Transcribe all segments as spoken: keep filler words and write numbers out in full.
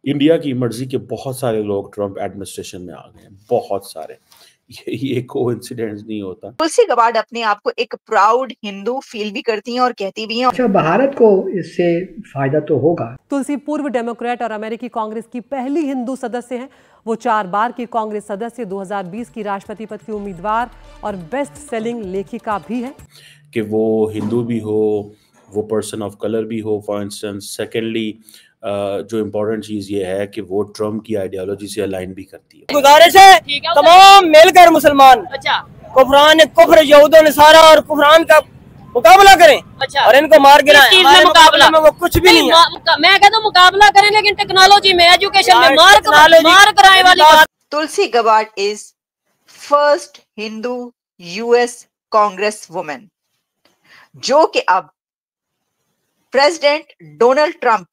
India की मर्जी के बहुत सारे लोग ट्रम्प एडमिनिस्ट्रेशन में आ गए हैं, बहुत सारे। ये ये कोइंसिडेंस नहीं होता। तुलसी गबार्ड अपने आप को एक प्राउड हिंदू फील भी करती हैं और कहती भी हैं। अच्छा, भारत को इससे फायदा तो होगा। तुलसी पूर्व डेमोक्रेट और अमेरिकी कांग्रेस की पहली हिंदू सदस्य हैं। वो चार बार की कांग्रेस सदस्य, दो हज़ार बीस की राष्ट्रपति पद की उम्मीदवार और बेस्ट सेलिंग लेखिका भी है। कि वो हिंदू भी हो, वो पर्सन ऑफ कलर भी हो फॉर इंस्टेंस। सेकेंडली जो इम्पोर्टेंट चीज़ ये है कि वो ट्रम्प की आइडियोलॉजी से अलाइन भी करती है। गुजारिश है तमाम मिलकर मुसलमान अच्छा कुफरान कुफर यहूद नसारा और कुफरान का मुकाबला करें। अच्छा और इनको मार गिराएं। किस चीज में मुकाबला में वो कुछ भी नहीं, नहीं है। मैं कहता हूँ मुकाबला करें, लेकिन टेक्नोलॉजी में, एजुकेशन में मार मार कराए वाली बात। Tulsi Gabbard is first Hindu US Congress women जो कि अब प्रेसिडेंट डोनाल्ड ट्रंप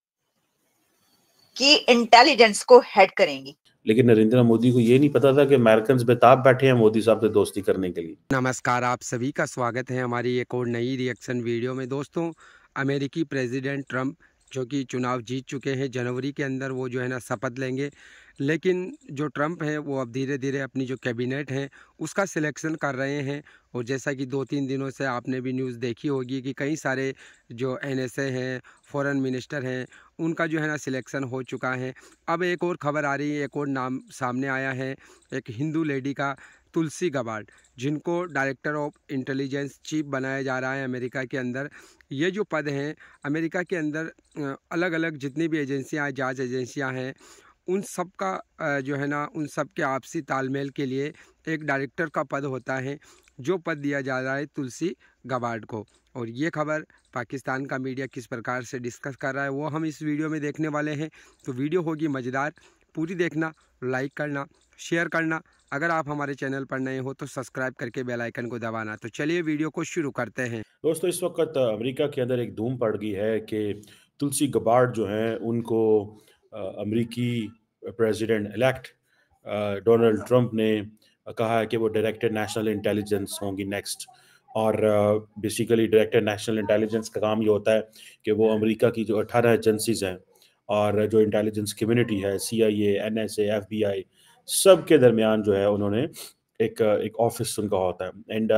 की इंटेलिजेंस को हेड करेंगी। लेकिन नरेंद्र मोदी को ये नहीं पता था कि अमेरिकन बेताब बैठे हैं मोदी साहब से दोस्ती करने के लिए। नमस्कार, आप सभी का स्वागत है हमारी एक और नई रिएक्शन वीडियो में। दोस्तों, अमेरिकी प्रेसिडेंट ट्रंप जो कि चुनाव जीत चुके हैं, जनवरी के अंदर वो जो है ना शपथ लेंगे। लेकिन जो ट्रंप है वो अब धीरे धीरे अपनी जो कैबिनेट है उसका सिलेक्शन कर रहे हैं। और जैसा कि दो तीन दिनों से आपने भी न्यूज़ देखी होगी कि कई सारे जो एनएसए हैं, फॉरेन मिनिस्टर हैं, उनका जो है ना सिलेक्शन हो चुका है। अब एक और खबर आ रही है, एक और नाम सामने आया है एक हिंदू लेडी का, तुलसी गबार्ड, जिनको डायरेक्टर ऑफ इंटेलिजेंस चीफ बनाया जा रहा है अमेरिका के अंदर। ये जो पद हैं अमेरिका के अंदर, अलग अलग जितनी भी एजेंसियां, जांच एजेंसियां हैं, उन सब का जो है ना उन सब के आपसी तालमेल के लिए एक डायरेक्टर का पद होता है, जो पद दिया जा रहा है तुलसी गबार्ड को। और ये खबर पाकिस्तान का मीडिया किस प्रकार से डिस्कस कर रहा है वो हम इस वीडियो में देखने वाले हैं। तो वीडियो होगी मज़ेदार, पूरी देखना, लाइक करना, शेयर करना। अगर आप हमारे चैनल पर नए हो तो सब्सक्राइब करके बेल आइकन को दबाना। तो चलिए वीडियो को शुरू करते हैं। दोस्तों, इस वक्त अमेरिका के अंदर एक धूम पड़ गई है कि तुलसी गबार्ड जो हैं उनको अमेरिकी प्रेसिडेंट इलेक्ट डोनाल्ड ट्रंप ने कहा है कि वो डायरेक्टर नेशनल इंटेलिजेंस होंगी नेक्स्ट। और बेसिकली डायरेक्टर नेशनल इंटेलिजेंस का काम ये होता है कि वो अमेरिका की जो अठारह एजेंसीज हैं और जो इंटेलिजेंस कम्युनिटी है, C I A, N S A, F B I, सब के दरमियान जो है उन्होंने एक एक ऑफिस उनका होता है। एंड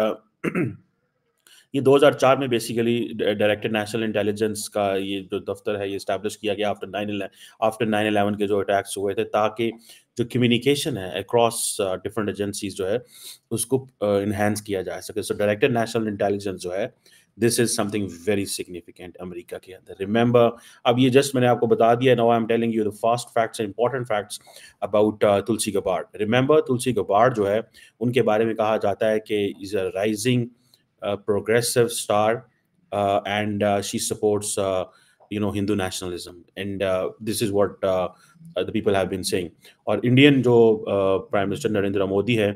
ये दो हज़ार चार में बेसिकली डायरेक्टर नेशनल इंटेलिजेंस का ये जो दफ्तर है ये इस्टेब्लिश किया गया after nine after nine eleven के जो अटैक्स हुए थे, ताकि जो कम्युनिकेशन है अक्रॉस डिफरेंट एजेंसीज जो है उसको इन्हेंस uh, किया जा सके। सो डायरेक्टर नेशनल इंटेलिजेंस जो है, this is something very significant America के अंदर। रिमेंबर, अब ये जस्ट मैंने आपको बता दिया, now I am telling you the fast facts, important facts about Tulsi Gabbard. Remember, Tulsi Gabbard जो है उनके बारे में कहा जाता है कि is a rising Uh, progressive star, uh, and uh, she supports uh, you know Hindu nationalism, and uh, this is what uh, uh, the people have been saying. और इंडियन जो प्राइम मिनिस्टर नरेंद्र मोदी है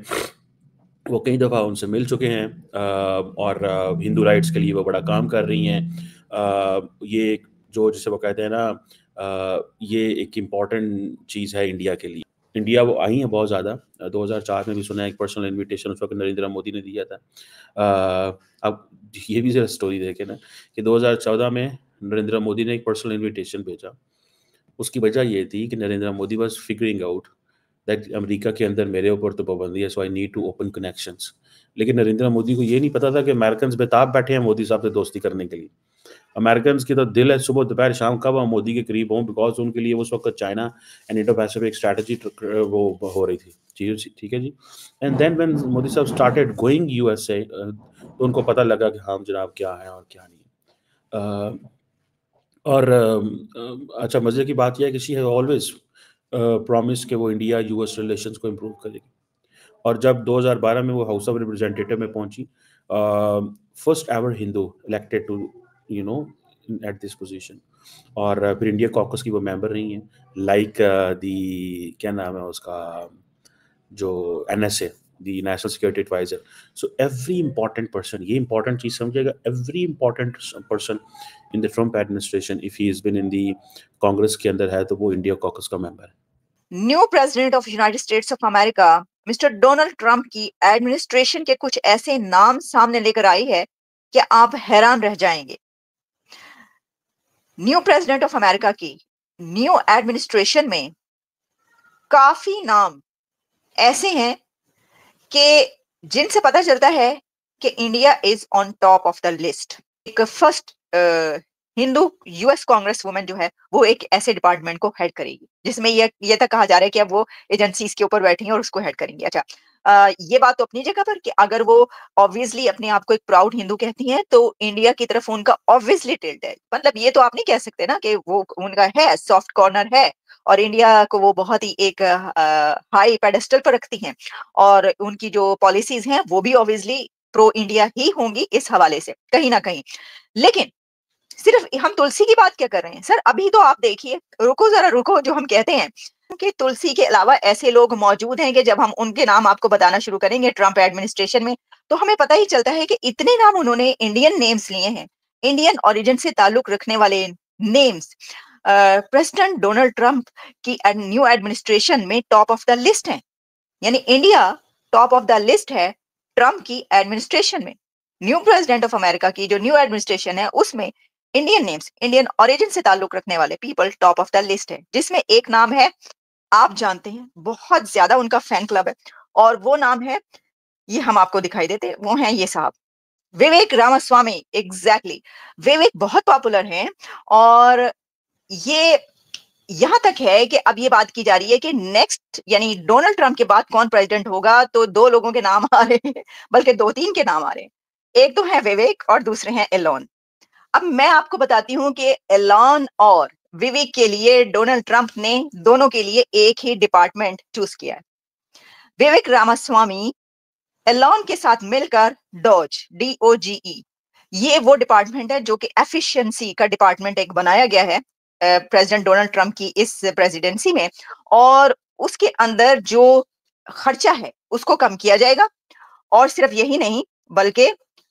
वो कई दफ़ा उनसे मिल चुके हैं, uh, और uh, हिंदू राइट्स के लिए वो बड़ा काम कर रही हैं। uh, ये जो जिसे वो कहते हैं ना, uh, ये एक इम्पॉर्टेंट चीज़ है इंडिया के लिए। इंडिया वो आई हैं बहुत ज़्यादा। दो हज़ार चार में भी सुना है एक पर्सनल इनविटेशन उस वक्त नरेंद्र मोदी ने दिया था। आ, अब ये भी जरा स्टोरी देखें ना कि दो हज़ार चौदह में नरेंद्र मोदी ने एक पर्सनल इनविटेशन भेजा। उसकी वजह ये थी कि Narendra Modi was figuring out that America के अंदर मेरे ऊपर तो पाबंदी है, so I need to open connections. लेकिन नरेंद्र मोदी को ये नहीं पता था कि अमेरिकन बेताब बैठे हैं मोदी साहब से दोस्ती करने के लिए। अमेरिकन की तो दिल है सुबह दोपहर शाम कब हम मोदी के करीब हों, बिकॉज उनके लिए उस वक्त China and Indo Pacific strategy वो हो रही थी। ठीक है जी। एंड देन व्हेन मोदी साहब स्टार्टेड गोइंग यूएसए, तो उनको पता लगा कि हाँ जनाब क्या है और क्या नहीं। uh, और uh, अच्छा, मजे की बात यह है कि शी हैज ऑलवेज प्रॉमिस कि वो इंडिया यूएस रिलेशंस को इम्प्रूव करेगी। और जब दो हज़ार बारह में वो हाउस ऑफ रिप्रेजेंटेटिव में पहुंची, first ever Hindu elected to you know at this position, और फिर इंडिया कॉकस की वो मेंबर रही हैं, लाइक दी क्या नाम है उसका, जो NSA, the national security adviser. So every important person, ये इंपॉर्टेंट चीज समझिएगा, every important person in the Trump administration if he is been in the Congress के अंदर है तो वो इंडिया कॉकस का मेंबर है। New president of United States of America mister Donald Trump की एडमिनिस्ट्रेशन के कुछ ऐसे नाम सामने लेकर आई है कि आप हैरान रह जाएंगे। न्यू प्रेसिडेंट ऑफ अमेरिका की न्यू एडमिनिस्ट्रेशन में काफी नाम ऐसे हैं कि जिनसे पता चलता है कि India is on top of the list. एक first Hindu US Congress women जो है वो एक ऐसे डिपार्टमेंट को हेड करेगी जिसमें ये ये तक कहा जा रहा है कि अब वो एजेंसीज के ऊपर बैठी हैं और उसको हेड करेंगी। अच्छा, आ, ये बात तो अपनी जगह पर कि अगर वो ऑब्वियसली अपने आप को एक प्राउड हिंदू कहती हैं तो इंडिया की तरफ उनका ऑब्वियसली टिल्ट है। मतलब ये तो आप नहीं कह सकते ना कि वो उनका है सॉफ्ट कॉर्नर है और इंडिया को वो बहुत ही एक हाई पेडेस्टल पर रखती हैं और उनकी जो पॉलिसीज हैं वो भी ऑब्वियसली प्रो इंडिया ही होंगी इस हवाले से कहीं ना कहीं। लेकिन सिर्फ हम तुलसी की बात क्या कर रहे हैं सर? अभी तो आप देखिए, रुको जरा रुको, जो हम कहते हैं कि तुलसी के अलावा ऐसे लोग मौजूद हैं कि जब हम उनके नाम आपको बताना शुरू करेंगे ट्रंप एडमिनिस्ट्रेशन में तो हमें पता ही चलता है कि इतने नाम उन्होंने इंडियन नेम्स लिए हैं, इंडियन ओरिजिन से ताल्लुक रखने वाले नेम्स प्रेसिडेंट डोनाल्ड ट्रंप की न्यू एडमिनिस्ट्रेशन में टॉप ऑफ द लिस्ट है। यानी India top of the list है ट्रंप की एडमिनिस्ट्रेशन में। न्यू प्रेसिडेंट ऑफ अमेरिका की जो न्यू एडमिनिस्ट्रेशन है उसमें इंडियन नेम्स, इंडियन ओरिजिन से ताल्लुक रखने वाले people top of the list है, जिसमें एक नाम है आप जानते हैं, बहुत ज्यादा उनका फैन क्लब है और वो नाम है, ये हम आपको दिखाई देते, वो हैं ये साहब विवेक रामास्वामी। Exactly exactly. विवेक बहुत पॉपुलर हैं और ये यहां तक है कि अब ये बात की जा रही है कि नेक्स्ट यानी डोनाल्ड ट्रंप के बाद कौन प्रेसिडेंट होगा तो दो लोगों के नाम आ रहे हैं, बल्कि दो तीन के नाम आ रहे हैं। एक तो है विवेक और दूसरे हैं एलोन। अब मैं आपको बताती हूं कि एलोन और विवेक के लिए डोनाल्ड ट्रंप ने दोनों के लिए एक ही डिपार्टमेंट चूज किया है। विवेक रामास्वामी एलोन के साथ मिलकर डॉज डी ओ जी ई ये वो डिपार्टमेंट है जो कि एफिशिएंसी का डिपार्टमेंट एक बनाया गया है प्रेसिडेंट डोनाल्ड ट्रंप की इस प्रेसिडेंसी में, और उसके अंदर जो खर्चा है उसको कम किया जाएगा। और सिर्फ यही नहीं बल्कि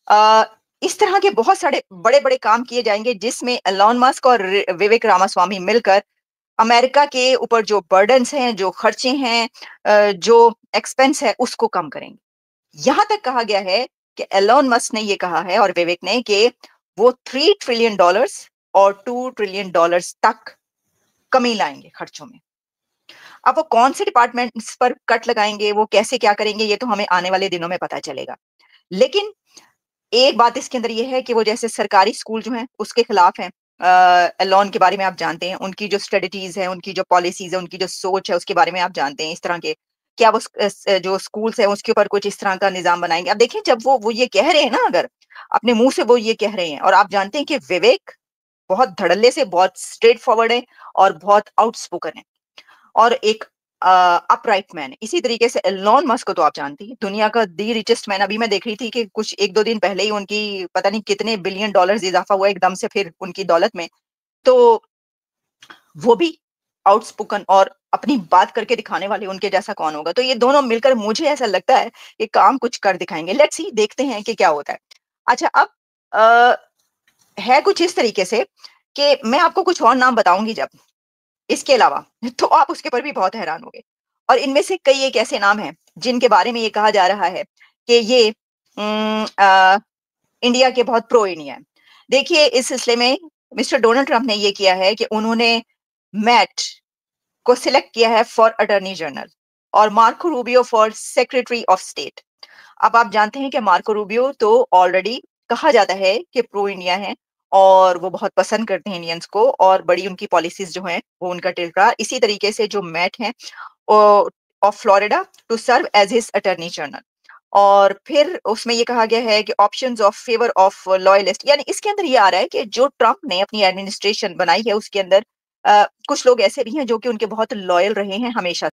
इस तरह के बहुत सारे बड़े बड़े काम किए जाएंगे जिसमें एलोन मस्क और विवेक रामास्वामी मिलकर अमेरिका के ऊपर जो बर्डन्स हैं, जो खर्चे हैं, जो एक्सपेंस है उसको कम करेंगे। यहां तक कहा गया है कि एलोन मस्क ने ये कहा है और विवेक ने कि वो थ्री ट्रिलियन डॉलर्स और टू ट्रिलियन डॉलर्स तक कमी लाएंगे खर्चों में। अब वो कौन से डिपार्टमेंट्स पर कट लगाएंगे, वो कैसे क्या करेंगे, ये तो हमें आने वाले दिनों में पता चलेगा। लेकिन एक बात इसके अंदर ये है कि वो जैसे सरकारी स्कूल जो हैं उसके खिलाफ हैं। एलोन के बारे में आप जानते हैं, उनकी जो स्ट्रेटजीज है, उनकी जो पॉलिसीज है, उनकी जो सोच है उसके बारे में आप जानते हैं। इस तरह के क्या वो जो स्कूल्स है उसके ऊपर कुछ इस तरह का निजाम बनाएंगे। अब देखिए, जब वो वो ये कह रहे हैं ना, अगर अपने मुंह से वो ये कह रहे हैं, और आप जानते हैं कि विवेक बहुत धड़ल्ले से, बहुत स्ट्रेट फॉरवर्ड है और बहुत आउटस्पोकन है और एक अपराइट मैन है। इसी तरीके से एलोन मस्क को तो आप जानती हैं, दुनिया का दी रिचेस्ट मैन। अभी मैं देख रही थी कि कुछ एक दो दिन पहले ही उनकी पता नहीं कितने बिलियन डॉलर्स इजाफा हुआ एकदम से फिर उनकी दौलत में। तो वो भी आउटस्पोकन और अपनी बात करके दिखाने वाले, उनके जैसा कौन होगा। तो ये दोनों मिलकर मुझे ऐसा लगता है कि काम कुछ कर दिखाएंगे। लेट्स सी, देखते हैं कि क्या होता है। अच्छा, अब आ, है कुछ इस तरीके से कि मैं आपको कुछ और नाम बताऊंगी जब इसके अलावा, तो आप उसके पर भी बहुत हैरान होंगे। और इनमें से कई एक ऐसे नाम हैं जिनके बारे में ये कहा जा रहा है कि ये आ, इंडिया के बहुत प्रो इंडिया है। देखिए, इस सिलसिले में मिस्टर डोनाल्ड ट्रंप ने ये किया है कि उन्होंने मैट को सिलेक्ट किया है फॉर अटॉर्नी जनरल और Marco Rubio for secretary of state. अब आप जानते हैं कि मार्को रूबियो तो ऑलरेडी कहा जाता है कि प्रो इंडिया है और वो बहुत पसंद करते हैं इंडियंस को, और बड़ी उनकी पॉलिसीज जो हैं वो उनका टिल्ट रहा। इसी तरीके से जो मैट है of Florida to serve as his attorney general, और फिर उसमें ये कहा गया है कि options of favour of loyalist. यानी इसके अंदर ये आ रहा है कि जो ट्रंप ने अपनी एडमिनिस्ट्रेशन बनाई है उसके अंदर आ, कुछ लोग ऐसे भी हैं जो कि उनके बहुत लॉयल रहे हैं हमेशा।